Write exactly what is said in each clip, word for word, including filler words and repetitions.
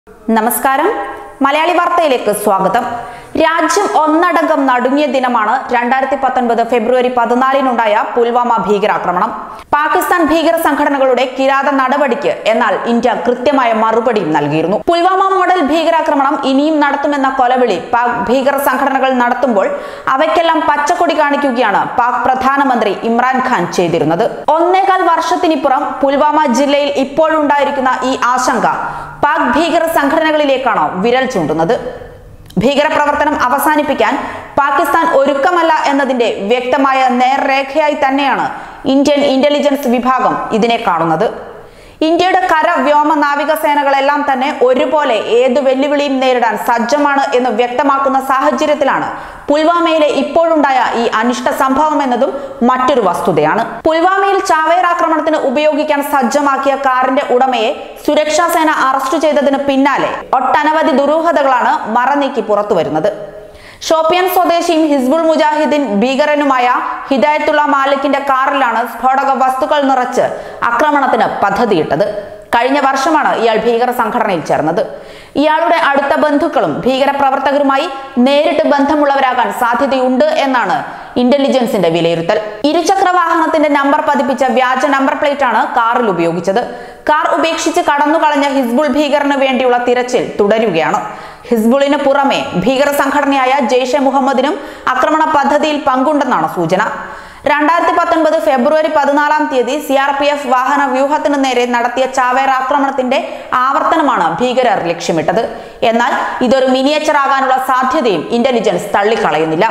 നമസ്കാരം മലയാളി വാർത്തയിലേക്ക് സ്വാഗതം. രാജ്യം ഒന്നടങ്കം നടുങ്ങിയ ദിനമാണ് രണ്ടായിരത്തി പത്തൊൻപത് ഫെബ്രുവരി പതിനാലിനുണ്ടായ പുൽവാമ ഭീകരാക്രമണം. പാകിസ്ഥാൻ ഭീകര സംഘടനകളുടെ കിരാത നടപടിക്ക് എന്നാൽ ഇന്ത്യ കൃത്യമായ മറുപടിയും നൽകിയിരുന്നു. പുൽവാമ മോഡൽ ഭീകരാക്രമണം ഇനിയും നടത്തുമെന്ന കൊലവിളി പാക് ഭീകര സംഘടനകൾ നടത്തുമ്പോൾ അവയ്ക്കെല്ലാം പച്ചക്കൊടി കാണിക്കുകയാണ് പാക് പ്രധാനമന്ത്രി ഇമ്രാൻഖാൻ ചെയ്തിരുന്നത്. ഒന്നേകാൽ വർഷത്തിനിപ്പുറം പുൽവാമ ജില്ലയിൽ ഇപ്പോഴുണ്ടായിരിക്കുന്ന ഈ ആശങ്ക പാക് ഭീകര സംഘടനകളിലേക്കാണോ വിരൽ ചൂണ്ടുന്നത്? ഭീകരപ്രവർത്തനം അവസാനിപ്പിക്കാൻ പാകിസ്ഥാൻ ഒരുക്കമല്ല എന്നതിന്റെ വ്യക്തമായ നേർരേഖയായി തന്നെയാണ് ഇന്ത്യൻ ഇന്റലിജൻസ് വിഭാഗം ഇതിനെ കാണുന്നത്. ഇന്ത്യയുടെ കര വ്യോമ നാവിക സേനകളെല്ലാം തന്നെ ഒരുപോലെ ഏതു വെല്ലുവിളിയും നേരിടാൻ സജ്ജമാണ് എന്ന് വ്യക്തമാക്കുന്ന സാഹചര്യത്തിലാണ് പുൽവാമയിലെ ഇപ്പോഴുണ്ടായ ഈ അനിഷ്ട സംഭവം എന്നതും മറ്റൊരു വസ്തുതയാണ്. പുൽവാമയിൽ ചാവേർ ആക്രമണത്തിന് ഉപയോഗിക്കാൻ സജ്ജമാക്കിയ കാറിന്റെ ഉടമയെ സുരക്ഷാ സേന അറസ്റ്റ് ചെയ്തതിന് പിന്നാലെ ഒട്ടനവധി ദുരൂഹതകളാണ് മറനീക്കി പുറത്തു വരുന്നത്. ഷോപ്പിയാൻ സ്വദേശിയും ഹിസ്ബുൾ മുജാഹിദ്ദീൻ ഭീകരനുമായ ഹിദായത്തുള്ള മാലിക്കിന്റെ കാറിലാണ് സ്ഫോടക വസ്തുക്കൾ നിറച്ച് ആക്രമണത്തിന് പദ്ധതിയിട്ടത്. കഴിഞ്ഞ വർഷമാണ് ഇയാൾ ഭീകര സംഘടനയിൽ ചേർന്നത്. ഇയാളുടെ അടുത്ത ബന്ധുക്കളും ഭീകരപ്രവർത്തകരുമായി നേരിട്ട് ബന്ധമുള്ളവരാകാൻ സാധ്യതയുണ്ട് എന്നാണ് ഇന്റലിജൻസിന്റെ വിലയിരുത്തൽ. ഇരുചക്ര വാഹനത്തിന്റെ നമ്പർ പതിപ്പിച്ച വ്യാജ നമ്പർ പ്ലേറ്റ് ആണ് കാറിൽ ഉപയോഗിച്ചത്. കാർ ഉപേക്ഷിച്ച് കടന്നുകളഞ്ഞ ഹിസ്ബുൾ ഭീകരന് വേണ്ടിയുള്ള തിരച്ചിൽ തുടരുകയാണ്. ഹിസ്ബുളിന് പുറമെ ഭീകര സംഘടനയായ ജെയ്ഷെ മുഹമ്മദിനും ആക്രമണ പദ്ധതിയിൽ പങ്കുണ്ടെന്നാണ് സൂചന. രണ്ടായിരത്തി പത്തൊൻപത് ഫെബ്രുവരി പതിനാലാം തീയതി സി ആർ പി എഫ് വാഹന വ്യൂഹത്തിന് നേരെ നടത്തിയ ചാവേർ ആക്രമണത്തിന്റെ ആവർത്തനമാണ് ഭീകരർ ലക്ഷ്യമിട്ടത്. എന്നാൽ ഇതൊരു മിനിയേച്ചർ ആകാനുള്ള സാധ്യതയും ഇന്റലിജൻസ് തള്ളിക്കളയുന്നില്ല.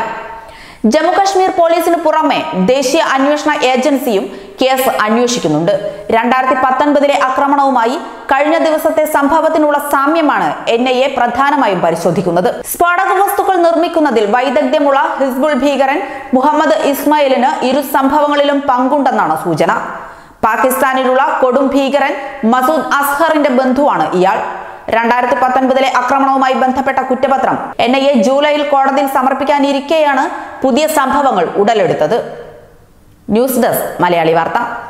ജമ്മു കശ്മീർ പോലീസിന് പുറമെ ദേശീയ അന്വേഷണ ഏജൻസിയും കേസ് അന്വേഷിക്കുന്നുണ്ട്. രണ്ടായിരത്തി പത്തൊൻപതിലെ ആക്രമണവുമായി കഴിഞ്ഞ ദിവസത്തെ സംഭവത്തിനുള്ള സാമ്യമാണ് എൻ ഐ എ പ്രധാനമായും പരിശോധിക്കുന്നത്. സ്ഫോടക വസ്തുക്കൾ നിർമ്മിക്കുന്നതിൽ വൈദഗ്ധ്യമുള്ള ഹിസ്ബുൾ ഭീകരൻ മുഹമ്മദ് ഇസ്മായിലിന് ഇരു സംഭവങ്ങളിലും പങ്കുണ്ടെന്നാണ് സൂചന. പാകിസ്ഥാനിലുള്ള കൊടും ഭീകരൻ മസൂദ് അസ്ഹറിന്റെ ബന്ധുവാണ് ഇയാൾ. രണ്ടായിരത്തി പത്തൊൻപതിലെ ആക്രമണവുമായി ബന്ധപ്പെട്ട കുറ്റപത്രം എൻ ഐ എ ജൂലൈയിൽ കോടതിയിൽ സമർപ്പിക്കാനിരിക്കെയാണ് പുതിയ സംഭവങ്ങൾ ഉടലെടുത്തത്. ന്യൂസ് ഡെസ്ക് മലയാളി വാർത്ത.